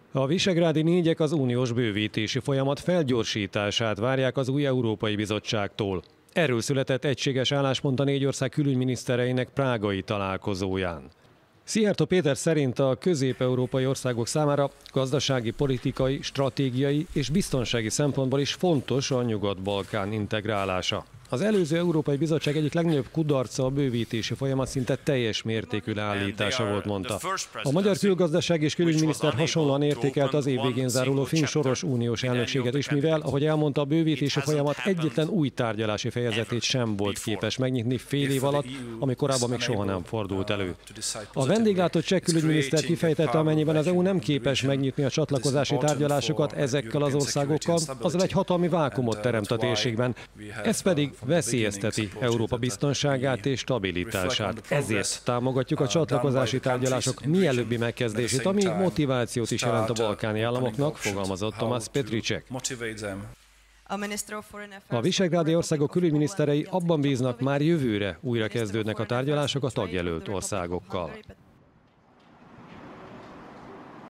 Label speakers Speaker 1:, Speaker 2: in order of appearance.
Speaker 1: A visegrádi négyek az uniós bővítési folyamat felgyorsítását várják az új Európai Bizottságtól. Erről született egységes álláspont a négy ország külügyminisztereinek prágai találkozóján. Szijjártó Péter szerint a közép-európai országok számára gazdasági, politikai, stratégiai és biztonsági szempontból is fontos a Nyugat-Balkán integrálása. Az előző Európai Bizottság egyik legnagyobb kudarca a bővítési folyamat szinte teljes mértékű leállítása volt, mondta. A magyar külgazdaság és külügyminiszter hasonlóan értékelte az év végén záruló finn soros uniós elnökséget is, mivel, ahogy elmondta, a bővítési folyamat egyetlen új tárgyalási fejezetét sem volt képes megnyitni fél év alatt, ami korábban még soha nem fordult elő. A vendéglátott cseh külügyminiszter kifejtette, amennyiben az EU nem képes megnyitni a csatlakozási tárgyalásokat ezekkel az országokkal, azzal egy hatalmi vákuumot teremt a térségben. Ez pedig veszélyezteti Európa biztonságát és stabilitását. Ezért támogatjuk a csatlakozási tárgyalások mielőbbi megkezdését, ami motivációt is jelent a balkáni államoknak, fogalmazott Tamás Petriček. A visegrádi országok külügyminiszterei abban bíznak, már jövőre újra kezdődnek a tárgyalások a tagjelölt országokkal.